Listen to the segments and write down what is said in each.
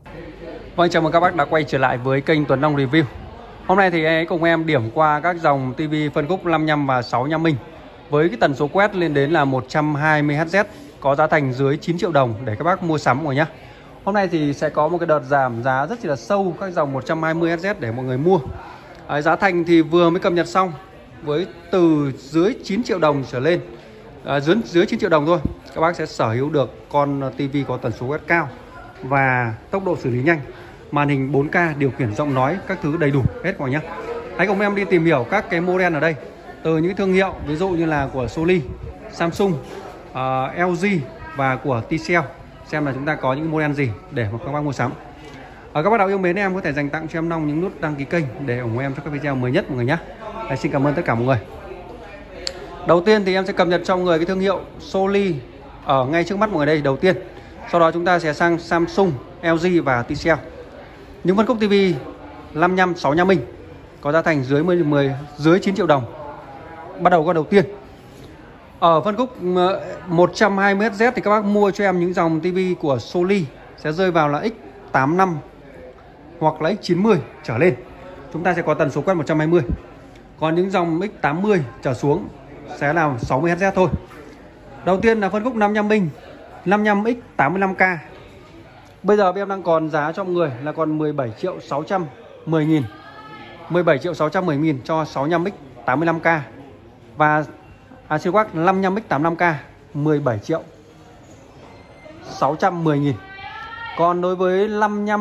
Vâng, chào mừng các bác đã quay trở lại với kênh Tuấn Long Review. Hôm nay thì hãy cùng em điểm qua các dòng TV phân khúc 55 và 65 inch với cái tần số quét lên đến là 120 Hz, có giá thành dưới 9 triệu đồng để các bác mua sắm rồi nhé. Hôm nay thì sẽ có một cái đợt giảm giá rất là sâu các dòng 120 Hz để mọi người mua. Giá thành thì vừa mới cập nhật xong với từ dưới 9 triệu đồng trở lên, dưới 9 triệu đồng thôi, các bác sẽ sở hữu được con TV có tần số quét cao và tốc độ xử lý nhanh, màn hình 4K, điều khiển giọng nói các thứ đầy đủ hết mọi nhé. Hãy cùng em đi tìm hiểu các cái model ở đây từ những thương hiệu ví dụ như là của Sony, Samsung, LG và của TCL, xem là chúng ta có những model gì để mà các bác mua sắm. Các bác nào yêu mến em có thể dành tặng cho em Long những nút đăng ký kênh để ủng hộ em cho các video mới nhất mọi người nhé. Xin cảm ơn tất cả mọi người. Đầu tiên thì em sẽ cập nhật cho mọi người cái thương hiệu Sony ở ngay trước mắt mọi người đây đầu tiên. Sau đó chúng ta sẽ sang Samsung, LG và TCL. Những phân khúc TV 55, 65 inch có giá thành dưới 9 triệu đồng. Bắt đầu con đầu tiên. Ở phân khúc 120 Hz thì các bác mua cho em những dòng TV của Sony sẽ rơi vào là X85 hoặc là X90 trở lên. Chúng ta sẽ có tần số quét 120. Còn những dòng X80 trở xuống sẽ là 60 Hz thôi. Đầu tiên là phân khúc 55 inch 55X85K. Bây giờ em đang còn giá cho mọi người là còn 17 triệu 610 nghìn. 17 triệu 610 nghìn cho 65X85K. Và xin quát 55X85K 17 triệu 610 nghìn. Còn đối với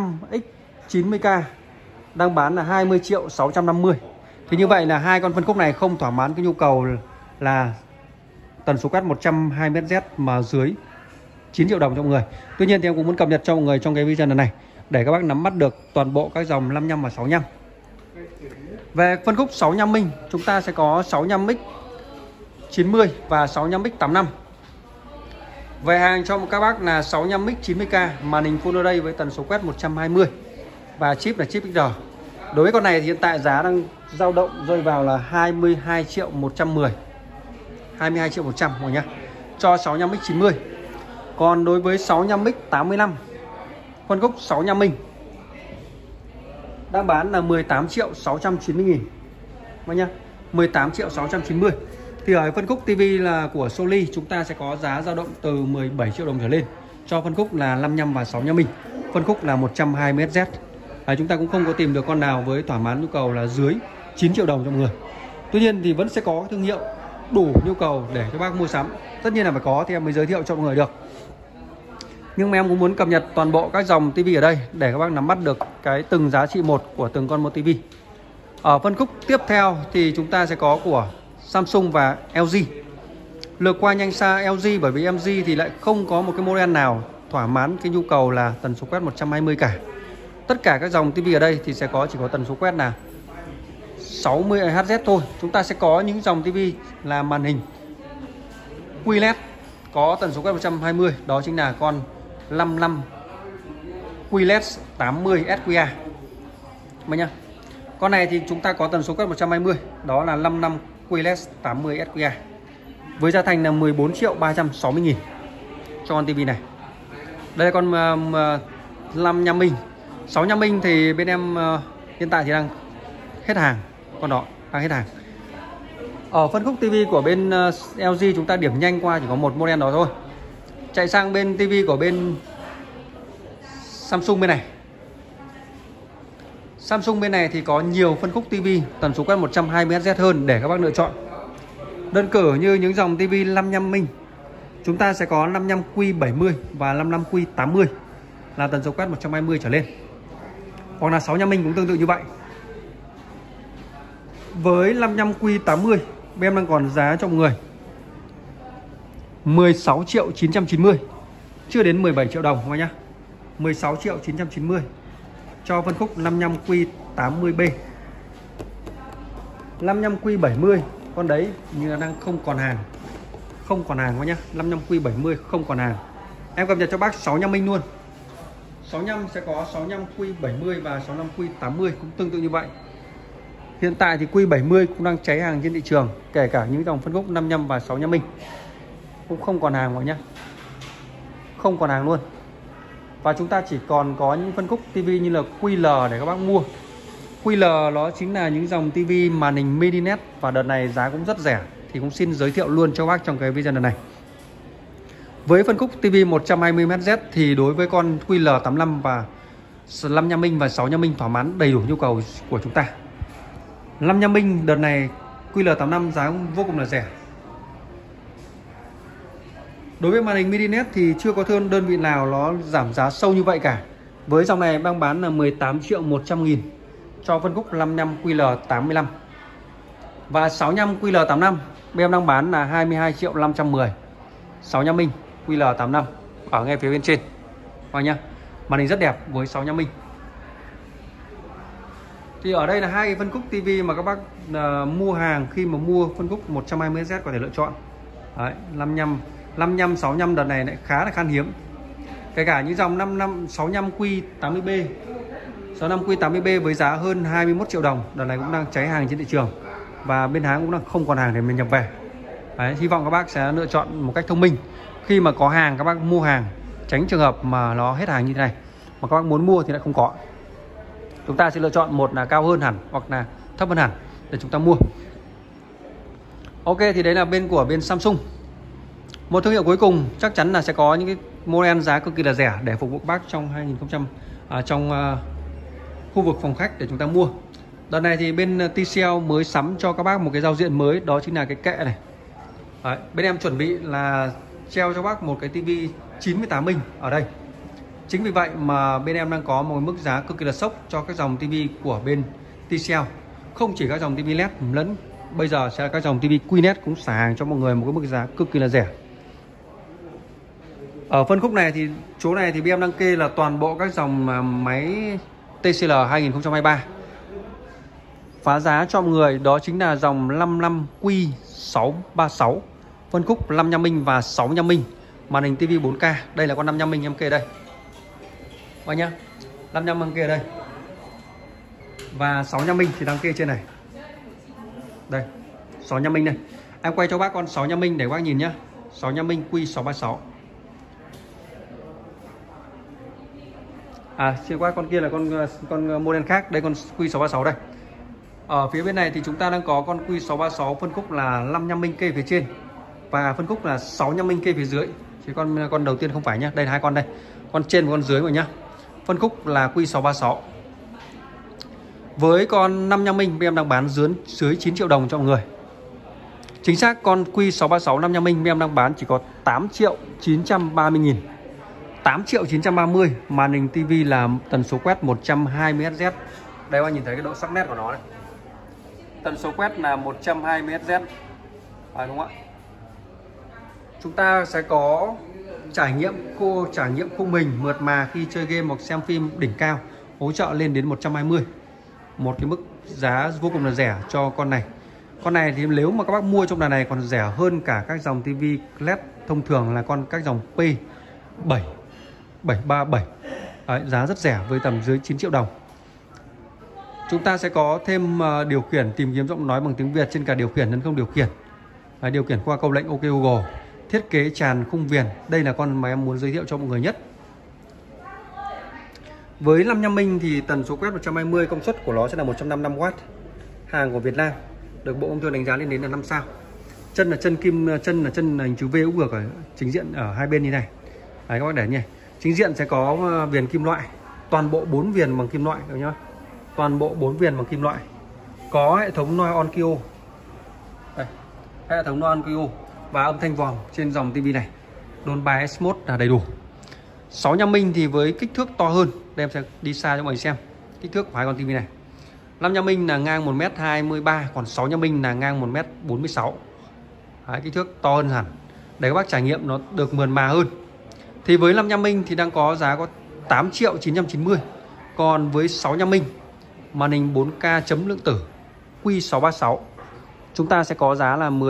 55X90K đang bán là 20 triệu 650. Thì như vậy là hai con phân khúc này không thỏa mãn cái nhu cầu là tần số quét 120 Hz mà dưới 9 triệu đồng cho mọi người. Tuy nhiên thì em cũng muốn cập nhật cho mọi người trong cái video này để các bác nắm bắt được toàn bộ các dòng 55 và 65. Về phân khúc 65 inch chúng ta sẽ có 65X90 và 65X85. Về hàng cho các bác là 65X90K, màn hình Full HD với tần số quét 120 và chip là chip XR. Đối với con này thì hiện tại giá đang dao động rơi vào là 22 triệu 110. 22 triệu 100 mọi nhá. Cho 65X90. Còn đối với 65X85, phân khúc 65 inch đang bán là 18 triệu 690 nghìn mọi nhá. 18 triệu 690. Thì ở phân khúc TV là của Sony chúng ta sẽ có giá dao động từ 17 triệu đồng trở lên cho phân khúc là 55 và 65 inch. Phân khúc là 120 Hz. Chúng ta cũng không có tìm được con nào với thỏa mãn nhu cầu là dưới 9 triệu đồng cho mọi người. Tuy nhiên thì vẫn sẽ có thương hiệu đủ nhu cầu để các bác mua sắm. Tất nhiên là phải có thì em mới giới thiệu cho mọi người được. Nhưng mà em cũng muốn cập nhật toàn bộ các dòng TV ở đây để các bác nắm bắt được cái từng giá trị một của từng con một TV. Ở phân khúc tiếp theo thì chúng ta sẽ có của Samsung và LG. Lược qua nhanh xa LG bởi vì LG thì lại không có một cái model nào thỏa mãn cái nhu cầu là tần số quét 120 cả. Tất cả các dòng TV ở đây thì sẽ chỉ có tần số quét là 60 Hz thôi. Chúng ta sẽ có những dòng TV là màn hình QLED có tần số quét 120, đó chính là con 55 QLED 80 SQA. Mấy nhá. Con này thì chúng ta có tần số quét 120, đó là 55 QLED 80 SQA. Với giá thành là 14 triệu 360 nghìn cho con TV này. Đây là con 55 inch. 65 inch thì bên em hiện tại thì đang hết hàng. Con đó đang hết hàng. Ở phân khúc TV của bên LG chúng ta điểm nhanh qua chỉ có một model đó thôi. Chạy sang bên TV của bên Samsung bên này. Samsung bên này thì có nhiều phân khúc TV tần số quét 120 Hz hơn để các bác lựa chọn. Đơn cử như những dòng TV 55 inch chúng ta sẽ có 55Q70 và 55Q80 là tần số quét 120 trở lên. Hoặc là 65 inch cũng tương tự như vậy. Với 55Q80 em đang còn giá cho mọi người 16 triệu 990, chưa đến 17 triệu đồng mọi nhá. 16 triệu 990 cho phân khúc 55Q80B. 55Q70 con đấy như là đang không còn hàng. Không còn hàng mọi nhá. 55Q70 không còn hàng. Em cập nhật cho bác 65 inch luôn. 65 sẽ có 65Q70 và 65Q80 cũng tương tự như vậy. Hiện tại thì Q70 cũng đang cháy hàng trên thị trường, kể cả những dòng phân khúc 55 và 65 inch cũng không còn hàng mọi nhá. Không còn hàng luôn. Và chúng ta chỉ còn có những phân khúc TV như là QL để các bác mua. QL nó chính là những dòng TV màn hình mini LED và đợt này giá cũng rất rẻ, thì cũng xin giới thiệu luôn cho các bác trong cái video này. Với phân khúc TV 120Hz thì đối với con QL85 và 55 inch và 65 inch thỏa mãn đầy đủ nhu cầu của chúng ta. 55 inch đợt này QL85 giá cũng vô cùng là rẻ. Đối với màn hình mini LED thì chưa có đơn vị nào nó giảm giá sâu như vậy cả. Với dòng này đang bán là 18.100.000 cho phân khúc 55 QL85. Và 65 QL85 bên em đang bán là 22.510. 65 inch QL85 ở ngay phía bên trên. Coi nhá. Màn hình rất đẹp với 65 inch. Thì ở đây là hai cái phân khúc TV mà các bác mua hàng khi mà mua phân khúc 120Hz có thể lựa chọn. Đấy, 55, 65 đợt này lại khá là khan hiếm. Kể cả những dòng 65Q80B 65Q80B với giá hơn 21 triệu đồng, đợt này cũng đang cháy hàng trên thị trường. Và bên Hãng cũng đang không còn hàng để mình nhập về. Đấy, hy vọng các bác sẽ lựa chọn một cách thông minh. Khi mà có hàng các bác mua hàng, tránh trường hợp mà nó hết hàng như thế này mà các bác muốn mua thì lại không có. Chúng ta sẽ lựa chọn một là cao hơn hẳn hoặc là thấp hơn hẳn để chúng ta mua. Ok, thì đấy là bên Samsung. Một thương hiệu cuối cùng chắc chắn là sẽ có những cái model giá cực kỳ là rẻ để phục vụ bác trong 2000 trong khu vực phòng khách để chúng ta mua. Đợt này thì bên TCL mới sắm cho các bác một cái giao diện mới, đó chính là cái kệ này. Đấy, bên em chuẩn bị là treo cho bác một cái TV 98 inch ở đây. Chính vì vậy mà bên em đang có một mức giá cực kỳ là sốc cho các dòng TV của bên TCL. Không chỉ các dòng TV LED lẫn bây giờ sẽ là các dòng TV QLED cũng xả hàng cho mọi người một cái mức giá cực kỳ là rẻ. Ở phân khúc này thì chỗ này thì bên em đang kê là toàn bộ các dòng máy TCL 2023. Phá giá cho mọi người đó chính là dòng 55Q636, phân khúc 55 inch và 65 inch, màn hình TV 4K. Đây là con 55 inch em kê đây. Coi nhá. 55 em kê đây. Và 65 inch thì đang kê trên này. Đây, 65 inch đây. Em quay cho bác con 65 inch để bác nhìn nhá. 65 inch Q636. Xin qua con kia là con model khác, đây con Q636 đây. Ở phía bên này thì chúng ta đang có con Q636 phân khúc là 55 inch kê phía trên và phân khúc là 65 inch kê phía dưới. Chứ con đầu tiên không phải nhá, đây là hai con đây. Con trên và con dưới rồi nhá. Phân khúc là Q636. Với con 55 inch em đang bán dưới 9 triệu đồng cho mọi người. Chính xác con Q636 55 inch em đang bán chỉ có 8.930.000. 8.930.000. Màn hình TV là tần số quét 120Hz. Đây bạn nhìn thấy cái độ sắc nét của nó này. Tần số quét là 120Hz. Phải đúng không ạ? Chúng ta sẽ có trải nghiệm khung hình mượt mà khi chơi game hoặc xem phim đỉnh cao, hỗ trợ lên đến 120. Một cái mức giá vô cùng là rẻ cho con này. Con này thì nếu mà các bác mua trong đợt này còn rẻ hơn cả các dòng TV LED thông thường là các dòng P7 737. Đấy, giá rất rẻ với tầm dưới 9 triệu đồng. Chúng ta sẽ có thêm điều khiển tìm kiếm giọng nói bằng tiếng Việt trên cả điều khiển lẫn không điều khiển. Điều khiển qua câu lệnh OK Google. Thiết kế tràn khung viền. Đây là con mà em muốn giới thiệu cho mọi người nhất. Với 55 inch thì tần số quét 120, công suất của nó sẽ là 155W. Hàng của Việt Nam, được Bộ Công Thương đánh giá lên đến là 5 sao. Chân là chân hình chữ V úp ngược ở chính diện ở hai bên như này. Đấy các bác để nhỉ. Chính diện sẽ có viền kim loại, toàn bộ 4 viền bằng kim loại được nhá. Toàn bộ 4 viền bằng kim loại. Có hệ thống Noise on Kio. Đây, hệ thống Noise on Kio và âm thanh vòm trên dòng TV này. Dolby S1 là đầy đủ. 65 inch thì với kích thước to hơn, đây em sẽ đi xa cho mọi người xem kích thước của hai con TV này. 55 inch là ngang 1m23, còn 65 inch là ngang 1m46. Đấy, kích thước to hơn hẳn để các bác trải nghiệm nó được mượt mà hơn. Thì với 55 inch thì đang có giá có 8.990. Còn với 65 inch màn hình 4K chấm lượng tử Q636 chúng ta sẽ có giá là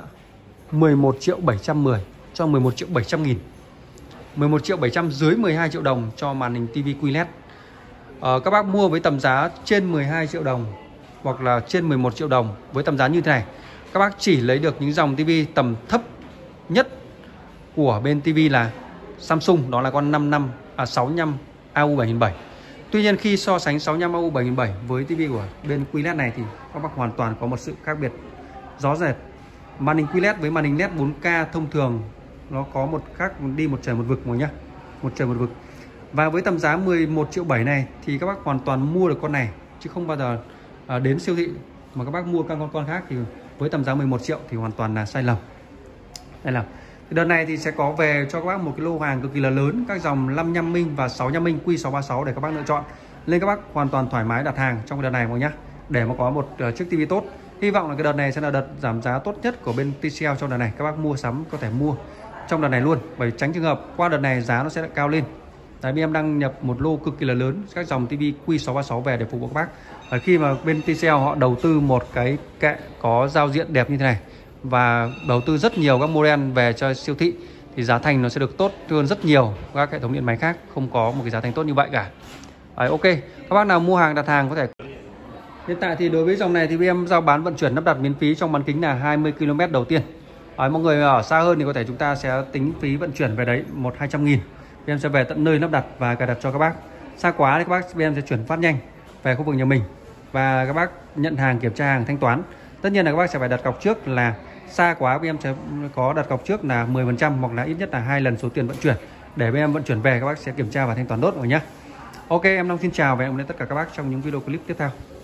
11.710 cho 11.700.000. 11.700.000 dưới 12 triệu đồng cho màn hình TV QLED. Các bác mua với tầm giá trên 12 triệu đồng hoặc là trên 11 triệu đồng với tầm giá như thế này, các bác chỉ lấy được những dòng TV tầm thấp nhất của bên TV là Samsung, đó là con 65 AU 7007. Tuy nhiên khi so sánh 65 AU 7007 với TV của bên QLED này thì các bác hoàn toàn có một sự khác biệt rõ rệt. Màn hình QLED với màn hình LED 4K thông thường nó có một khác đi một trời một vực mọi nhá, một trời một vực. Và với tầm giá 11,7 triệu này thì các bác hoàn toàn mua được con này, chứ không bao giờ đến siêu thị mà các bác mua các con khác thì với tầm giá 11 triệu thì hoàn toàn là sai lầm. Đây là đợt này thì sẽ có về cho các bác một cái lô hàng cực kỳ là lớn, các dòng 55 inch và 65 inch Q636 để các bác lựa chọn. Nên các bác hoàn toàn thoải mái đặt hàng trong đợt này mọi nhá, để mà có một chiếc TV tốt. Hy vọng là cái đợt này sẽ là đợt giảm giá tốt nhất của bên TCL trong đợt này. Các bác mua sắm có thể mua trong đợt này luôn, bởi tránh trường hợp qua đợt này giá nó sẽ cao lên. Tại vì em đang nhập một lô cực kỳ là lớn các dòng TV Q636 về để phục vụ các bác. Và khi mà bên TCL họ đầu tư một cái kệ có giao diện đẹp như thế này và đầu tư rất nhiều các model về cho siêu thị thì giá thành nó sẽ được tốt hơn rất nhiều các hệ thống điện máy khác, không có một cái giá thành tốt như vậy cả. Ok, các bác nào mua hàng đặt hàng có thể. Hiện tại thì đối với dòng này thì em giao bán vận chuyển lắp đặt miễn phí trong bán kính là 20 km đầu tiên. Mọi người ở xa hơn thì có thể chúng ta sẽ tính phí vận chuyển về đấy 100-200 nghìn. Em sẽ về tận nơi lắp đặt và cài đặt cho các bác. Xa quá thì các bác em sẽ chuyển phát nhanh về khu vực nhà mình và các bác nhận hàng, kiểm tra hàng, thanh toán. Tất nhiên là các bác sẽ phải đặt cọc trước, là xa quá em sẽ có đặt cọc trước là 10% hoặc là ít nhất là 2 lần số tiền vận chuyển để bên em vận chuyển về các bác sẽ kiểm tra và thanh toán nốt rồi nhé. Ok, em Long xin chào và hẹn gặp lại tất cả các bác trong những video clip tiếp theo.